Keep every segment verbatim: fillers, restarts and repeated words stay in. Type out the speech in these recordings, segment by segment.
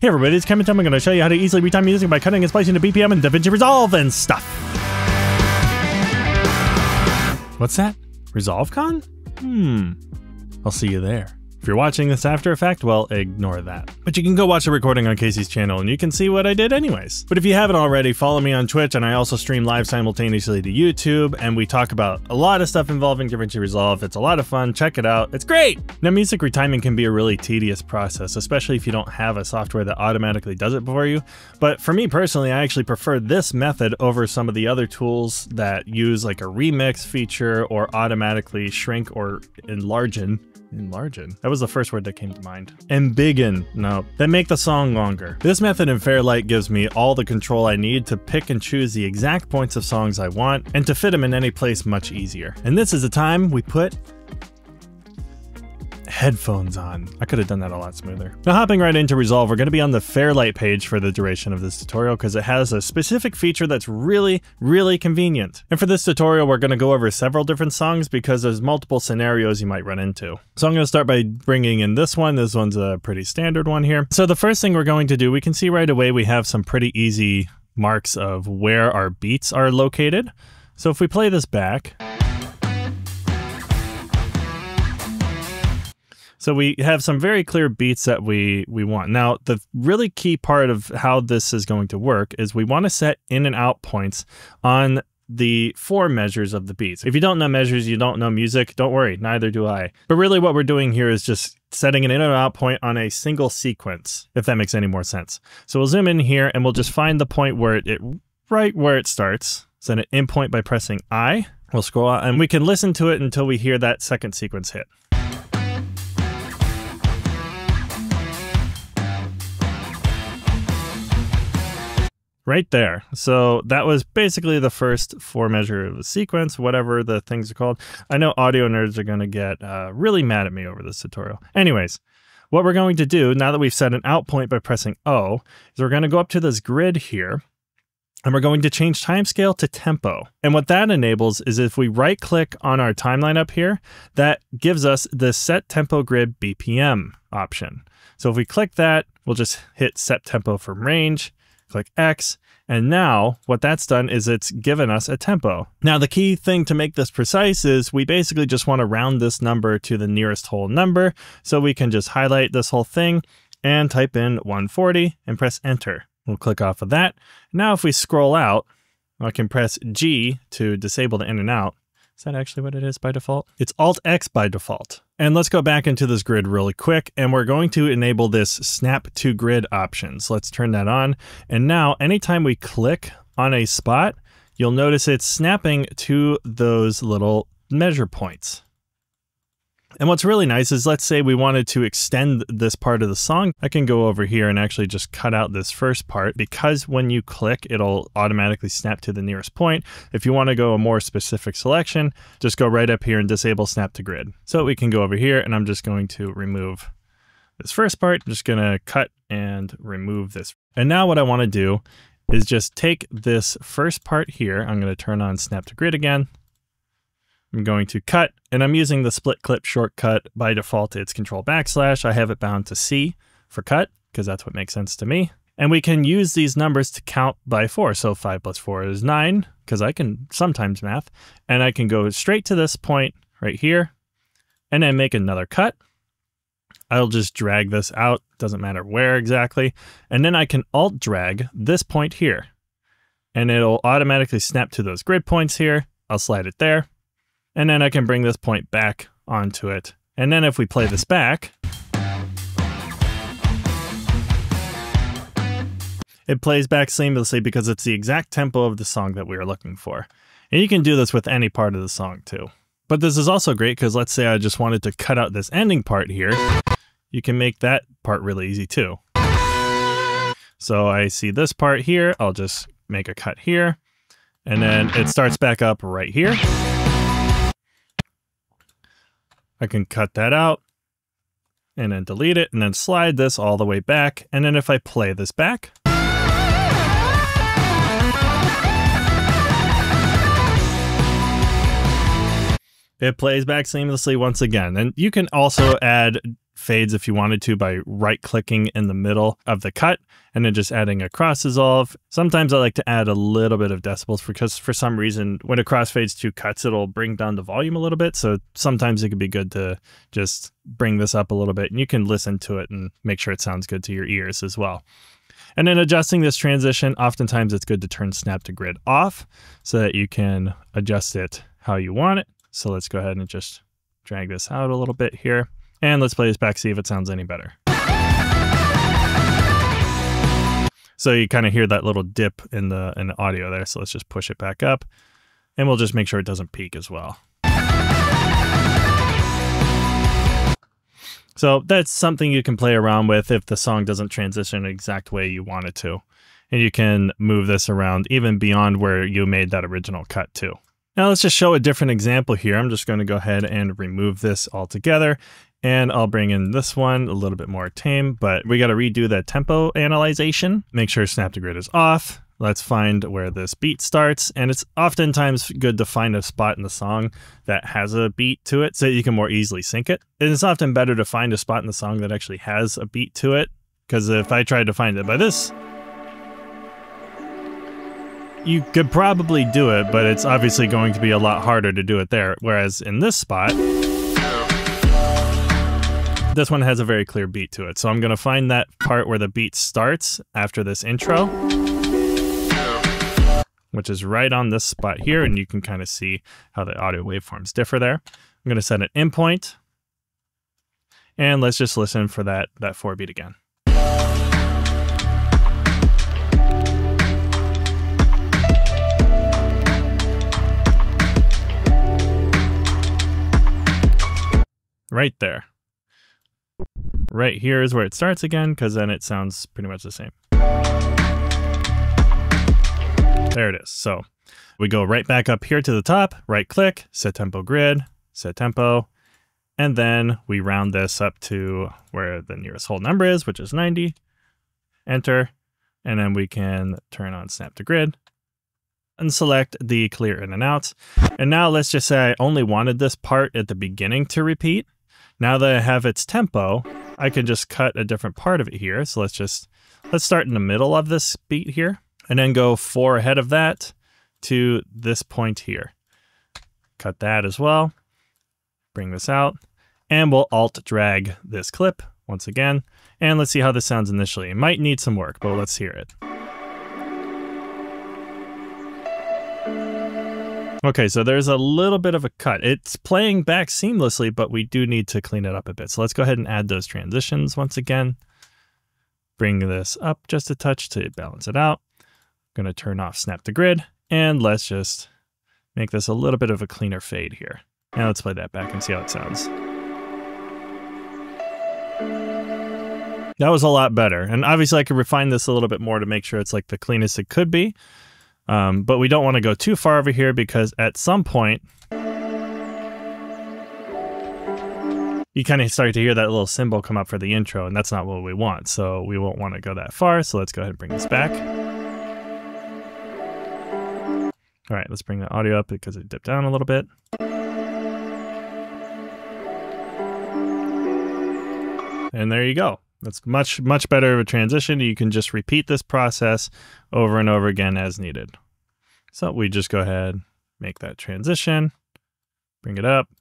Hey everybody, it's Kevin. I'm going to show you how to easily retime music by cutting and splicing to B P M and DaVinci Resolve and stuff. What's that? ResolveCon? Hmm. I'll see you there. If you're watching this after effect, well, ignore that. But you can go watch the recording on Casey's channel and you can see what I did anyways. But if you haven't already, follow me on Twitch, and I also stream live simultaneously to YouTube, and we talk about a lot of stuff involving DaVinci Resolve. It's a lot of fun. Check it out. It's great! Now, music retiming can be a really tedious process, especially if you don't have a software that automatically does it for you. But for me personally, I actually prefer this method over some of the other tools that use like a remix feature or automatically shrink or enlargen. Enlargen. That was the first word that came to mind. Embiggen. No. That make the song longer. This method in Fairlight gives me all the control I need to pick and choose the exact points of songs I want and to fit them in any place much easier. And this is the time we put headphones on. I could have done that a lot smoother. Now, hopping right into Resolve, we're going to be on the Fairlight page for the duration of this tutorial because it has a specific feature that's really, really convenient. And for this tutorial, we're going to go over several different songs because there's multiple scenarios you might run into. So I'm going to start by bringing in this one. This one's a pretty standard one here. So the first thing we're going to do, we can see right away we have some pretty easy marks of where our beats are located. So if we play this back, so we have some very clear beats that we, we want. Now, the really key part of how this is going to work is we want to set in and out points on the four measures of the beats. If you don't know measures, you don't know music, don't worry, neither do I. But really what we're doing here is just setting an in and out point on a single sequence, if that makes any more sense. So we'll zoom in here and we'll just find the point where it, it right where it starts. Set an in point by pressing I. We'll scroll out and we can listen to it until we hear that second sequence hit. Right there. So that was basically the first four measure of the sequence, whatever the things are called. I know audio nerds are going to get uh, really mad at me over this tutorial. Anyways, what we're going to do now that we've set an out point by pressing O is we're going to go up to this grid here and we're going to change timescale to tempo. And what that enables is if we right click on our timeline up here, that gives us the set tempo grid B P M option. So if we click that, we'll just hit set tempo from range. Click X, and now what that's done is it's given us a tempo. Now the key thing to make this precise is we basically just want to round this number to the nearest whole number, so we can just highlight this whole thing and type in one forty and press enter. We'll click off of that. Now if we scroll out, I can press G to disable the in and out. Is that actually what it is by default? It's Alt X by default. And let's go back into this grid really quick, and we're going to enable this snap to grid option. So let's turn that on. And now anytime we click on a spot, you'll notice it's snapping to those little measure points. And what's really nice is, let's say we wanted to extend this part of the song. I can go over here and actually just cut out this first part, because when you click, it'll automatically snap to the nearest point. If you want to go a more specific selection, just go right up here and disable snap to grid. So we can go over here and I'm just going to remove this first part. I'm just going to cut and remove this. And now what I want to do is just take this first part here. I'm going to turn on snap to grid again. I'm going to cut, and I'm using the split clip shortcut. By default, it's control backslash. I have it bound to C for cut, because that's what makes sense to me. And we can use these numbers to count by four. So five plus four is nine, because I can sometimes math. And I can go straight to this point right here, and then make another cut. I'll just drag this out, doesn't matter where exactly. And then I can alt drag this point here, and it'll automatically snap to those grid points here. I'll slide it there. And then I can bring this point back onto it. And then if we play this back, it plays back seamlessly because it's the exact tempo of the song that we were looking for. And you can do this with any part of the song too. But this is also great because let's say I just wanted to cut out this ending part here. You can make that part really easy too. So I see this part here. I'll just make a cut here. And then it starts back up right here. I can cut that out and then delete it and then slide this all the way back. And then if I play this back, it plays back seamlessly once again. And you can also add fades if you wanted to by right clicking in the middle of the cut and then just adding a cross dissolve. Sometimes I like to add a little bit of decibels because for some reason when a crossfades two cuts, it'll bring down the volume a little bit. So sometimes it can be good to just bring this up a little bit, and you can listen to it and make sure it sounds good to your ears as well. And then adjusting this transition, oftentimes it's good to turn snap to grid off so that you can adjust it how you want it. So let's go ahead and just drag this out a little bit here. And let's play this back, see if it sounds any better. So you kind of hear that little dip in the, in the audio there. So let's just push it back up, and we'll just make sure it doesn't peak as well. So that's something you can play around with if the song doesn't transition the exact way you want it to. And you can move this around even beyond where you made that original cut too. Now let's just show a different example here. I'm just going to go ahead and remove this altogether, and I'll bring in this one a little bit more tame, but we got to redo the tempo analyzation. Make sure snap to grid is off. Let's find where this beat starts, and it's oftentimes good to find a spot in the song that has a beat to it so you can more easily sync it. And it's often better to find a spot in the song that actually has a beat to it, because if I tried to find it by this, you could probably do it, but it's obviously going to be a lot harder to do it there. Whereas in this spot, this one has a very clear beat to it. So I'm going to find that part where the beat starts after this intro, which is right on this spot here. And you can kind of see how the audio waveforms differ there. I'm going to set an in point, and let's just listen for that, that four beat again. Right there. Right here is where it starts again, because then it sounds pretty much the same. There it is. So we go right back up here to the top, right click, set tempo grid, set tempo, and then we round this up to where the nearest whole number is, which is ninety, enter, and then we can turn on snap to grid and select the clear in and out. And now let's just say I only wanted this part at the beginning to repeat. Now that I have its tempo, I can just cut a different part of it here. So let's just, let's start in the middle of this beat here, and then go four ahead of that to this point here. Cut that as well. Bring this out, and we'll alt drag this clip once again. And let's see how this sounds initially. It might need some work, but let's hear it. Okay, so there's a little bit of a cut. It's playing back seamlessly, but we do need to clean it up a bit. So let's go ahead and add those transitions once again. Bring this up just a touch to balance it out. I'm gonna turn off snap to grid, and let's just make this a little bit of a cleaner fade here. Now let's play that back and see how it sounds. That was a lot better. And obviously I could refine this a little bit more to make sure it's like the cleanest it could be. Um, but we don't want to go too far over here, because at some point you kind of start to hear that little symbol come up for the intro, and that's not what we want. So we won't want to go that far. So let's go ahead and bring this back. All right, let's bring the audio up because it dipped down a little bit. And there you go. That's much, much better of a transition. You can just repeat this process over and over again as needed. So we just go ahead, make that transition, bring it up.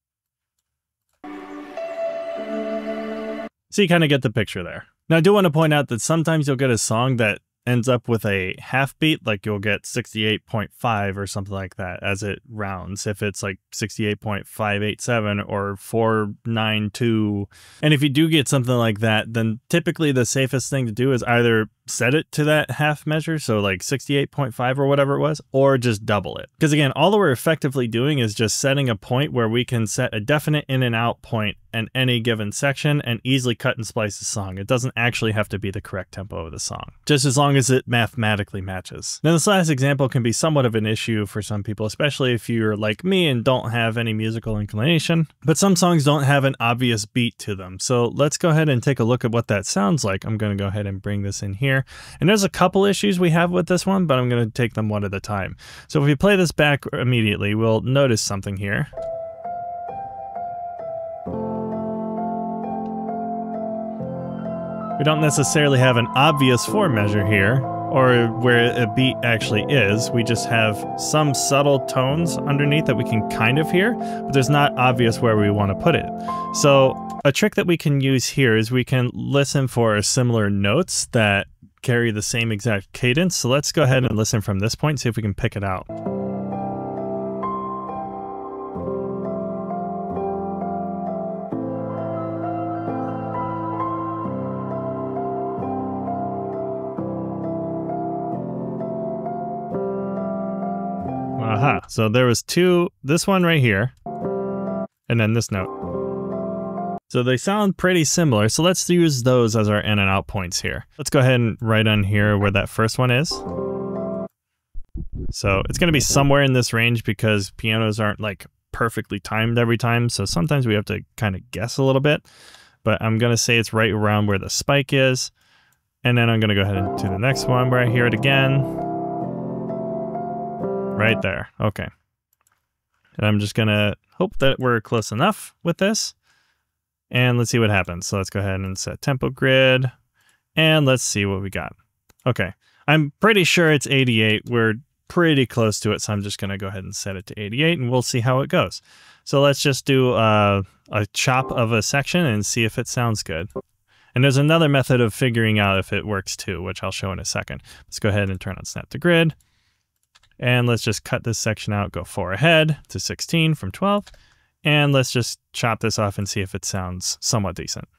So you kind of get the picture there. Now I do want to point out that sometimes you'll get a song that ends up with a half beat, like you'll get sixty-eight point five or something like that as it rounds, if it's like sixty-eight point five eight seven or four ninety-two. And if you do get something like that, then typically the safest thing to do is either set it to that half measure, so like sixty-eight point five or whatever it was, or just double it. Because again, all that we're effectively doing is just setting a point where we can set a definite in and out point in any given section and easily cut and splice the song. It doesn't actually have to be the correct tempo of the song, just as long as it mathematically matches. Now this last example can be somewhat of an issue for some people, especially if you're like me and don't have any musical inclination, but some songs don't have an obvious beat to them. So let's go ahead and take a look at what that sounds like. I'm going to go ahead and bring this in here. And there's a couple issues we have with this one, but I'm going to take them one at a time. So if we play this back immediately, we'll notice something here. We don't necessarily have an obvious four measure here, or where a beat actually is. We just have some subtle tones underneath that we can kind of hear, but there's not obvious where we want to put it. So a trick that we can use here is we can listen for similar notes that carry the same exact cadence. So let's go ahead and listen from this point, see if we can pick it out. Aha, so there was two, this one right here, and then this note. So they sound pretty similar, so let's use those as our in and out points here. Let's go ahead and write on here where that first one is. So it's gonna be somewhere in this range because pianos aren't like perfectly timed every time, so sometimes we have to kind of guess a little bit, but I'm gonna say it's right around where the spike is, and then I'm gonna go ahead and do the next one where I hear it again. Right there, okay. And I'm just gonna hope that we're close enough with this. And let's see what happens. So let's go ahead and set tempo grid. And let's see what we got. Okay, I'm pretty sure it's eighty-eight. We're pretty close to it, so I'm just gonna go ahead and set it to eighty-eight and we'll see how it goes. So let's just do uh, a chop of a section and see if it sounds good. And there's another method of figuring out if it works too, which I'll show in a second. Let's go ahead and turn on snap to grid. And let's just cut this section out, go four ahead to sixteen from twelve. And let's just chop this off and see if it sounds somewhat decent.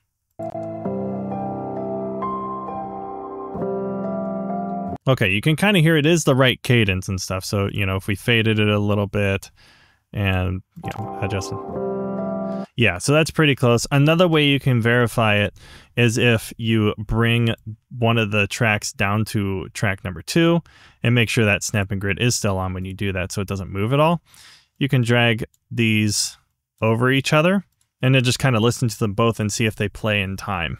Okay, you can kind of hear it is the right cadence and stuff. So, you know, if we faded it a little bit and, you know, adjust it. Yeah, so that's pretty close. Another way you can verify it is if you bring one of the tracks down to track number two and make sure that snap and grid is still on when you do that so it doesn't move at all. You can drag these over each other and then just kind of listen to them both and see if they play in time.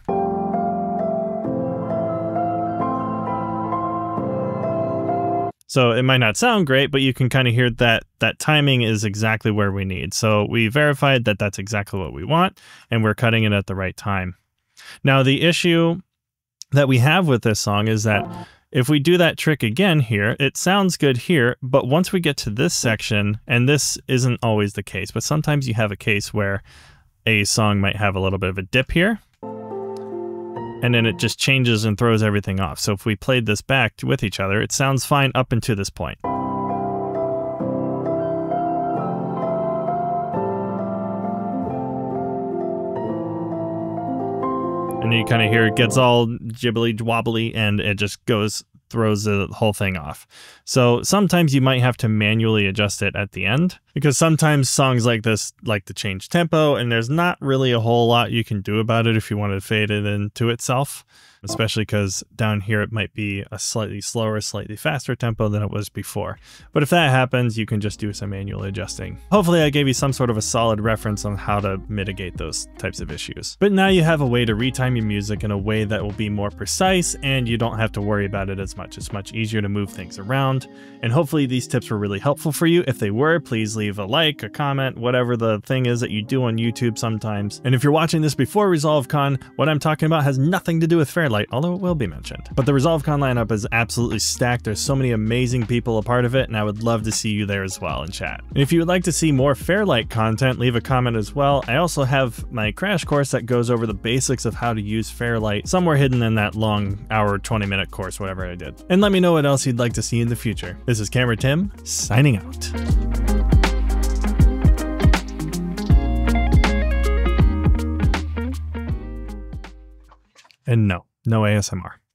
So it might not sound great, but you can kind of hear that that timing is exactly where we need. So we verified that that's exactly what we want, and we're cutting it at the right time. Now, the issue that we have with this song is that if we do that trick again here, it sounds good here, but once we get to this section, and this isn't always the case, but sometimes you have a case where a song might have a little bit of a dip here, and then it just changes and throws everything off. So if we played this back with each other, it sounds fine up until this point. And you kind of hear it gets all jibbly wobbly and it just goes, throws the whole thing off. So sometimes you might have to manually adjust it at the end because sometimes songs like this like to change tempo and there's not really a whole lot you can do about it if you want to fade it into itself, especially because down here it might be a slightly slower, slightly faster tempo than it was before. But if that happens, you can just do some manual adjusting. Hopefully I gave you some sort of a solid reference on how to mitigate those types of issues. But now you have a way to retime your music in a way that will be more precise and you don't have to worry about it as much. It's much easier to move things around. And hopefully these tips were really helpful for you. If they were, please leave a like, a comment, whatever the thing is that you do on YouTube sometimes. And if you're watching this before ResolveCon, what I'm talking about has nothing to do with Fairlight, although it will be mentioned. But the ResolveCon lineup is absolutely stacked. There's so many amazing people a part of it, and I would love to see you there as well in chat. And if you would like to see more Fairlight content, leave a comment as well. I also have my crash course that goes over the basics of how to use Fairlight, somewhere hidden in that long hour, twenty minute course, whatever I did. And let me know what else you'd like to see in the future. This is Camera Tim, signing out. And no, no A S M R.